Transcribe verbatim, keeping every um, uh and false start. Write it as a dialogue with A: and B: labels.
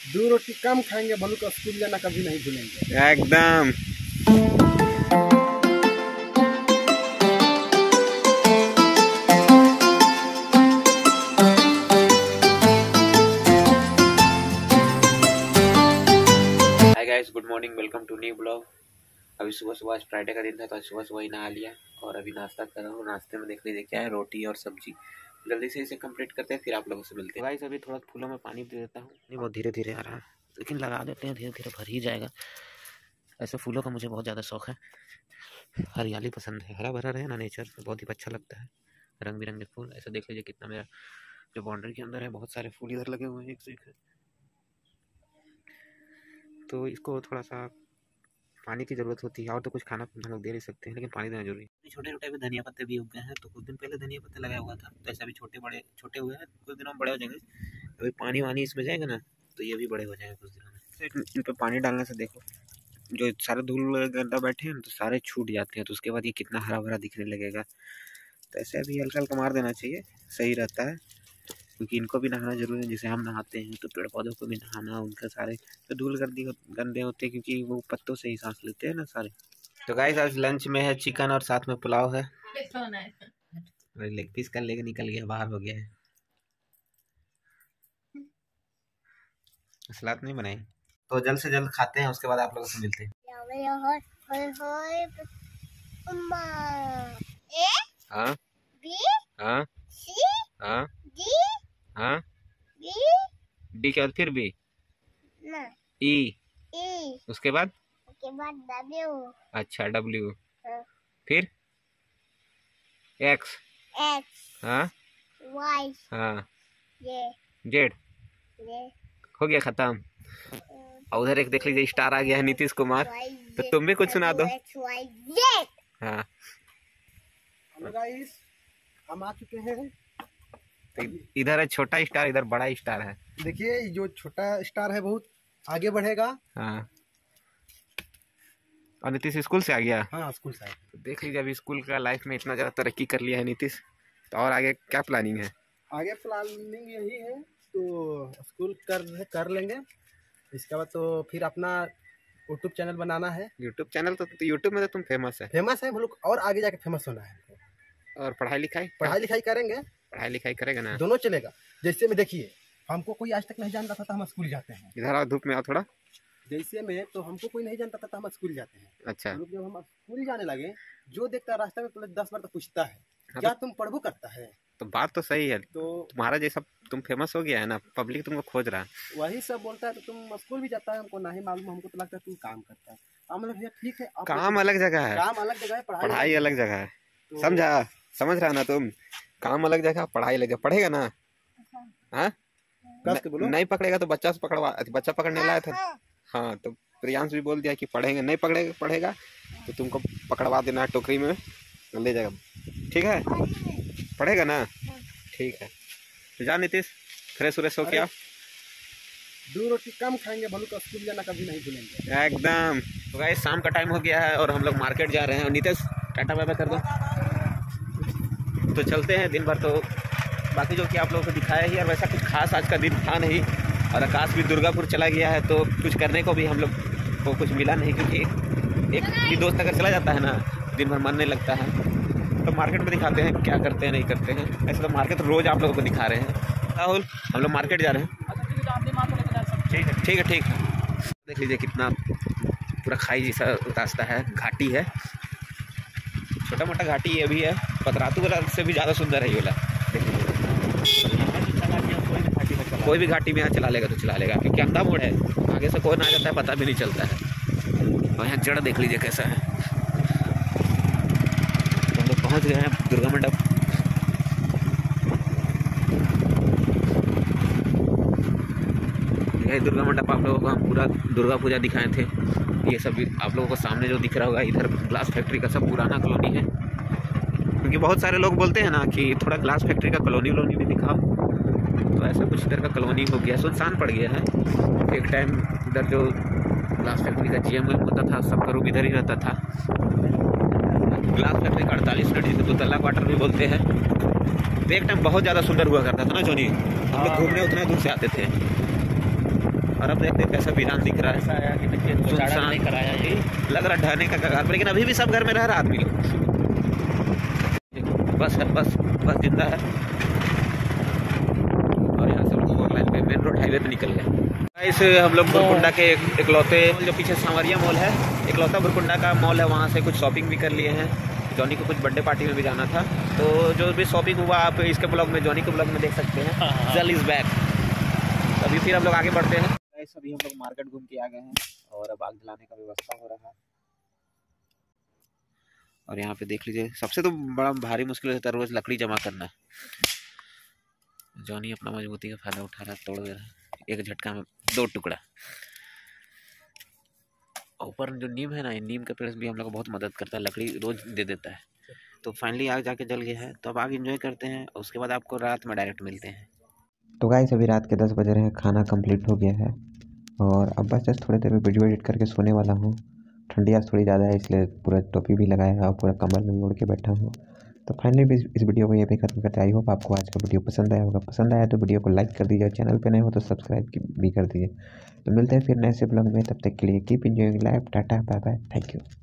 A: दो रोटी कम खाएंगे, भलू का स्कूल जाना कभी नहीं भूलेंगे।
B: एकदम। Hi guys, good morning, welcome to new blog. अभी सुबह सुबह आज फ्राइडे का दिन था तो आज सुबह सुबह ही नहा लिया और अभी नाश्ता कर रहा हूँ। नाश्ते में देख लीजिए क्या है, रोटी और सब्जी। जल्दी से इसे कंप्लीट करते हैं, फिर आप लोगों से मिलते हैं। गाइस अभी थोड़ा फूलों में पानी दे देता हूँ। नहीं, बहुत धीरे धीरे आ रहा है, लेकिन लगा देते हैं, धीरे धीरे भर ही जाएगा। ऐसे फूलों का मुझे बहुत ज़्यादा शौक है। हरियाली पसंद है, हरा भरा रहे ना नेचर, बहुत ही अच्छा लगता है। रंग बिरंगे फूल, ऐसे देख लीजिए कितना मेरा जो बाउंड्री के अंदर है बहुत सारे फूल इधर लगे हुए हैं एक से एक। तो इसको थोड़ा सा पानी की ज़रूरत होती है, और तो कुछ खाना हम लोग दे नहीं सकते हैं, लेकिन पानी देना जरूरी है। छोटे छोटे भी धनिया पत्ते भी उग गए हैं, तो कुछ दिन पहले धनिया पत्ते लगाया हुआ था, तो ऐसा भी छोटे बड़े छोटे हुए हैं, कुछ दिनों में बड़े हो जाएंगे। अभी पानी वानी इसमें जाएगा ना तो ये भी बड़े हो जाएंगे कुछ दिनों में। इन पर पानी डालने से देखो जो सारे धूल गड्ढा बैठे हैं तो सारे छूट जाते हैं, तो उसके बाद ये कितना हरा भरा दिखने लगेगा। तो ऐसे अभी हल्का हल्का मार देना चाहिए, सही रहता है, क्योंकि इनको भी नहाना जरूरी है। जैसे हम नहाते हैं तो पेड़ पौधों को भी नहाना, उनका सारे तो धूल गंदी गंदे होते हैं, क्योंकि वो पत्तों से ही सांस लेते हैं ना सारे। तो गाइस आज लंच में है चिकन और साथ में पुलाव है। लेग पीस कर लेके निकल गया, बाहर हो गया है। सलाद नहीं बनाई तो जल्द से जल्द खाते हैं, उसके बाद आप लोगों से मिलते हैं। हाँ हाँ हाँ हाँ डी के बाद फिर बी ई, उसके बाद
C: के बाद डब्ल्यू।
B: अच्छा डब्ल्यू, फिर एक्स,
C: एक्स,
B: हाँ
C: वाई,
B: हाँ
C: ये
B: जेड।
C: ये
B: हो गया खत्म। और उधर एक देख लीजिए स्टार आ गया है, नीतीश कुमार। तो तुम भी कुछ सुना दो। हाँ
A: हेलो गाइस, हम आ चुके हैं।
B: तो इधर है छोटा स्टार, इधर बड़ा स्टार है।
A: देखिए जो छोटा स्टार है बहुत आगे बढ़ेगा।
B: हाँ, और नीतीश स्कूल से आ गया।
A: हाँ स्कूल से।
B: तो देख लीजिए अभी स्कूल का लाइफ में इतना ज़्यादा तरक्की कर लिया है नीतीश, तो और आगे क्या प्लानिंग है?
A: आगे प्लानिंग यही है, तो स्कूल कर कर लेंगे, इसके बाद तो फिर अपना यूट्यूब चैनल बनाना है।
B: यूट्यूब चैनल तो, तो यूट्यूब में तो तुम फेमस है।
A: फेमस है हम लोग, और आगे जाके फेमस होना है।
B: और पढ़ाई लिखाई
A: पढ़ाई लिखाई करेंगे,
B: पढ़ाई लिखाई करेगा ना,
A: दोनों चलेगा। जैसे में देखिए हमको कोई आज तक नहीं जानता था तो हम स्कूल जाते हैं।
B: इधर आओ, धूप में आओ थोड़ा।
A: जैसे में तो हमको कोई नहीं जानता था तो हम स्कूल जाते हैं।
B: अच्छा,
A: हम लोग जब हम स्कूल जाने लगे, जो देखता रास्ते में तो दस बार तो पूछता है
B: हाँ,
A: क्या
B: तो,
A: तुम पढ़बो करता है।
B: तो बात तो सही है,
A: तो
B: तुम्हारा जैसा तुम फेमस हो गया है ना, पब्लिक तुमको खोज रहा है।
A: वही सब बोलता है तो तुम स्कूल भी जाता है, हमको नहीं मालूम, हमको तो लगता है तू काम करता है। हम लोग ठीक है,
B: काम अलग जगह है,
A: काम अलग जगह है,
B: पढ़ाई अलग जगह है।
A: तो
B: समझा, समझ रहा ना तुम? काम अलग जगह, पढ़ाई अलग जगह। पढ़ेगा ना? हाँ, नहीं पकड़ेगा तो बच्चा से पकड़वा, बच्चा पकड़ने लाया था। हाँ, तो प्रियांश भी बोल दिया कि पढ़ेंगे, नहीं पकड़ेगा पढ़ेगा तो तुमको पकड़वा देना, टोकरी में ले जाएगा। ठीक है, पढ़ेगा ना? ठीक है, तो जा नीतीश, फ्रेश व्रेश हो क्या?
A: दो रोटी कम खाएंगे, भलू का स्कूल जाना कभी नहीं भूलेंगे।
B: एकदम। तो गाइस शाम का टाइम हो गया है और हम लोग मार्केट जा रहे हैं। और नीतीश टाटा बाय बाय कर दो। तो चलते हैं, दिन भर तो बाकी जो कि आप लोगों को दिखाया ही, और वैसा कुछ खास आज का दिन था नहीं। और आकाश भी दुर्गापुर चला गया है, तो कुछ करने को भी हम लोग को कुछ मिला नहीं, क्योंकि एक भी दोस्त अगर चला जाता है ना, दिन भर मन नहीं लगता है। तो मार्केट में दिखाते हैं क्या करते हैं नहीं करते हैं। ऐसे तो मार्केट रोज़ आप लोगों को दिखा रहे हैं। राहुल, हम लोग मार्केट जा रहे हैं। ठीक है ठीक है ठीक है। देख लीजिए कितना पूरा खाई जैसा रास्ता है, घाटी है, छोटा मोटा घाटी ये भी है। पतरातू वाला से भी ज़्यादा सुंदर है ये वाला। कोई भी घाटी में यहाँ चला लेगा तो चला लेगा, क्योंकि अंधा मोड़ है, आगे से कौन आ जाता है पता भी नहीं चलता है। और यहाँ जड़ देख लीजिए कैसा है। तो हम लोग पहुँच गए हैं दुर्गा मंडप। यही दुर्गा मंडप आप लोगों को हम पूरा दुर्गा पूजा दिखाए थे। ये सब आप लोगों को सामने जो दिख रहा होगा, इधर ग्लास फैक्ट्री का सब पुराना कॉलोनी है, क्योंकि बहुत सारे लोग बोलते हैं ना कि थोड़ा ग्लास फैक्ट्री का कॉलोनी वलोनी भी दिखाओ। तो ऐसा कुछ इधर का कॉलोनी हो गया, सुनसान पड़ गया है। एक टाइम इधर जो ग्लास फैक्ट्री का जीएम होता था, सबका रूम इधर ही रहता था। ग्लास फैक्ट्री का अड़तालीस मिनट जिसे दुतल्ला क्वार्टर भी बोलते हैं। तो एक टाइम बहुत ज़्यादा सुंदर हुआ करता था ना जोनी, हम लोग घूमने उतना दूर से आते थे। और अब देखते कैसा वीरान दिख रहा है।
D: ऐसा आया कि देखिए
B: सुनसान
D: नहीं कराया ये
B: लग रहा ढहने का कगार पर, लेकिन अभी भी सब घर में रह रहा आदमी लोग। देखो बस है, बस बस जिंदा है। और यहाँ से लोग फोर लाइन पे मेन रोड हाईवे पे निकल गए। इस हम लोग बुरकुंडा के इकलौते जो पीछे सांवरिया मॉल है, इकलौता बुरकुंडा का मॉल है, वहाँ से कुछ शॉपिंग भी कर लिए हैं। जॉनी को कुछ बर्थडे पार्टी में भी जाना था, तो जो भी शॉपिंग हुआ आप इसके ब्लॉग में, जॉनी के ब्लॉग में देख सकते हैं। जल इज बैक। अभी फिर हम लोग आगे बढ़ते हैं। अभी हम लोग मार्केट घूम के आ गए हैं और अब आग जलाने का व्यवस्था हो रहा है। और यहाँ पे देख लीजिए, सबसे तो बड़ा भारी मुश्किल होता है रोज लकड़ी जमा करना। जॉनी अपना मजबूती का फायदा उठा रहा है, तोड़ दे रहा है एक झटका में दो टुकड़ा। ऊपर जो नीम है ना, नीम का पेड़ भी हम लोग को बहुत मदद करता है, लकड़ी रोज दे देता है। तो फाइनली आग जाके जल गया है, तो अब आग एंजॉय करते हैं, उसके बाद आपको रात में डायरेक्ट मिलते हैं। तो गाइस अभी रात के दस बज रहे हैं, खाना कंप्लीट हो गया है और अब बस जस्ट थोड़ी देर में वीडियो एडिट करके सोने वाला हूँ। ठंडी आज थोड़ी ज़्यादा है, इसलिए पूरा टोपी भी लगाया है और पूरा कमर में ओढ़ के बैठा हूँ। तो फाइनली भी इस वीडियो को ये भी खत्म करते हैं। आई होप आपको आज का वीडियो पसंद आया होगा। पसंद आया तो वीडियो को लाइक कर दीजिए, चैनल पे नए हो तो सब्सक्राइब भी कर दीजिए। तो मिलते हैं फिर नए से ब्लॉग में, तब तक के लिए keep enjoying life. Tata bye bye, thank you.